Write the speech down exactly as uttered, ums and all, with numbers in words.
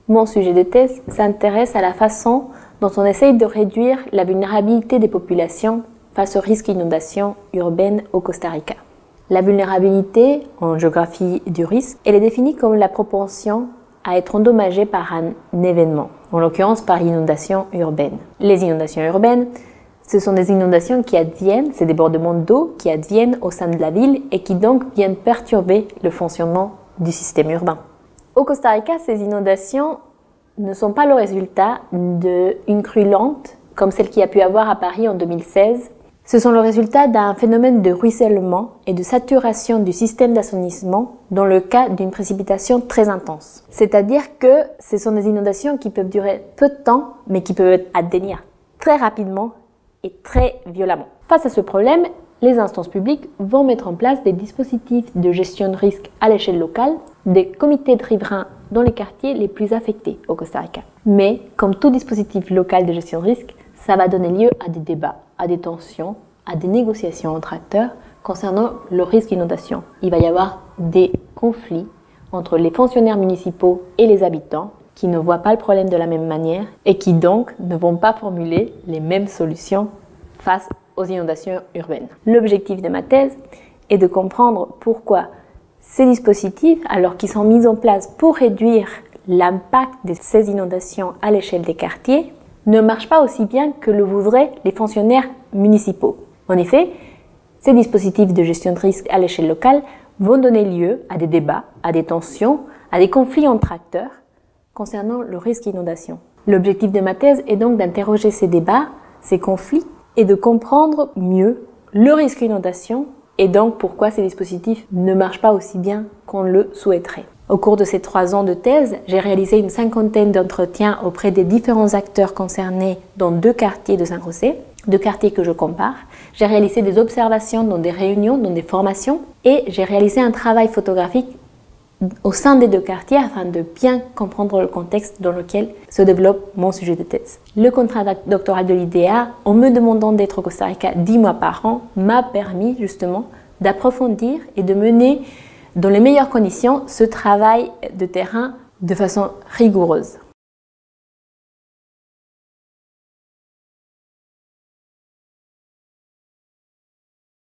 Mon sujet de thèse s'intéresse à la façon dont on essaye de réduire la vulnérabilité des populations face au risque d'inondation urbaine au Costa Rica. La vulnérabilité, en géographie du risque, elle est définie comme la propension à être endommagé par un événement, en l'occurrence par inondation urbaine. Les inondations urbaines, ce sont des inondations qui adviennent, ces débordements d'eau qui adviennent au sein de la ville et qui donc viennent perturber le fonctionnement du système urbain. Au Costa Rica, ces inondations ne sont pas le résultat d'une crue lente comme celle qu'il y a pu avoir à Paris en deux mille seize. Ce sont le résultat d'un phénomène de ruissellement et de saturation du système d'assainissement dans le cas d'une précipitation très intense. C'est-à-dire que ce sont des inondations qui peuvent durer peu de temps, mais qui peuvent advenir très rapidement et très violemment. Face à ce problème, les instances publiques vont mettre en place des dispositifs de gestion de risque à l'échelle locale, des comités de riverains dans les quartiers les plus affectés au Costa Rica. Mais, comme tout dispositif local de gestion de risque, ça va donner lieu à des débats, à des tensions, à des négociations entre acteurs concernant le risque d'inondation. Il va y avoir des conflits entre les fonctionnaires municipaux et les habitants qui ne voient pas le problème de la même manière et qui donc ne vont pas formuler les mêmes solutions face aux inondations urbaines. L'objectif de ma thèse est de comprendre pourquoi ces dispositifs, alors qu'ils sont mis en place pour réduire l'impact de ces inondations à l'échelle des quartiers, ne marchent pas aussi bien que le voudraient les fonctionnaires municipaux. En effet, ces dispositifs de gestion de risque à l'échelle locale vont donner lieu à des débats, à des tensions, à des conflits entre acteurs concernant le risque d'inondation. L'objectif de ma thèse est donc d'interroger ces débats, ces conflits, et de comprendre mieux le risque d'inondation et donc pourquoi ces dispositifs ne marchent pas aussi bien qu'on le souhaiterait. Au cours de ces trois ans de thèse, j'ai réalisé une cinquantaine d'entretiens auprès des différents acteurs concernés dans deux quartiers de San José, deux quartiers que je compare. J'ai réalisé des observations dans des réunions, dans des formations et j'ai réalisé un travail photographique au sein des deux quartiers afin de bien comprendre le contexte dans lequel se développe mon sujet de thèse. Le contrat doctoral de l'I D A, en me demandant d'être au Costa Rica dix mois par an, m'a permis justement d'approfondir et de mener dans les meilleures conditions ce travail de terrain de façon rigoureuse.